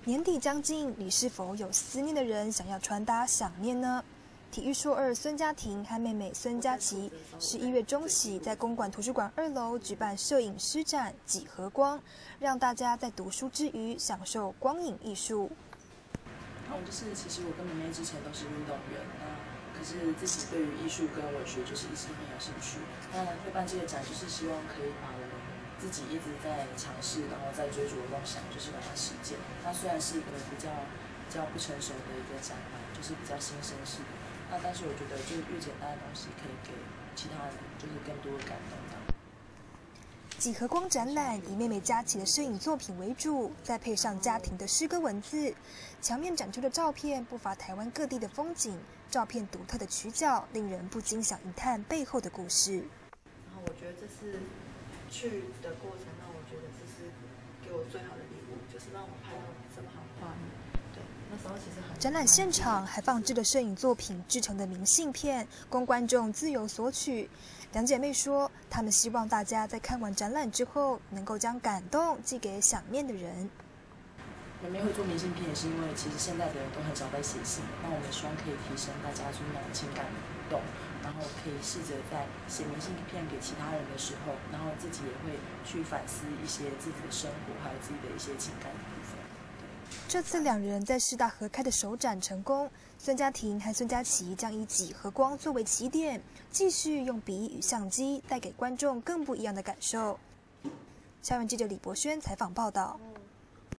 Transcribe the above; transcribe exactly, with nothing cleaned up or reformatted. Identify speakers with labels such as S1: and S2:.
S1: 年底将近，你是否有思念的人想要传达想念呢？体育硕二孙佳婷和妹妹孙佳琪十一月中起在公馆图书馆二楼举办摄影师展《几何光》，让大家在读书之余享受光影艺术。
S2: 然后就是其实我跟妹妹之前都是运动员，那可是自己对于艺术跟文学就是一直很有兴趣。那会办这个展就是希望可以把我们自己一直在尝试，然后在追逐的梦想，就是把它实践。它虽然是一个比较比较不成熟的一个展览，就是比较新生式的。那但是我觉得，就越简单的东西，可以给其他人就是更多的感动到。
S1: 几何光展览以妹妹佳琪的摄影作品为主，再配上家庭的诗歌文字，墙面展出的照片不乏台湾各地的风景，照片独特的取角，令人不禁想一探背后的故事。
S3: 然后我觉得这是去的过程，让我觉得这是给我最好的礼物，就是让我拍到这么好的画面。对，那时候其实很。
S1: 展览现场还放置了摄影作品制成的明信片，供观众自由索取。两姐妹说，她们希望大家在看完展览之后，能够将感动寄给想念的人。
S2: 妹妹会做明信片，也是因为其实现在的人都很少在写信，那我们希望可以提升大家就是那种情感的互动，然后可以试着在写明信片给其他人的时候，然后自己也会去反思一些自己的生活，还有自己的一些情感的部分。
S1: 这次两人在师大合开的首展成功，孙佳婷和孙佳琪将以几何光作为起点，继续用笔与相机带给观众更不一样的感受。校园记者李博轩采访报道。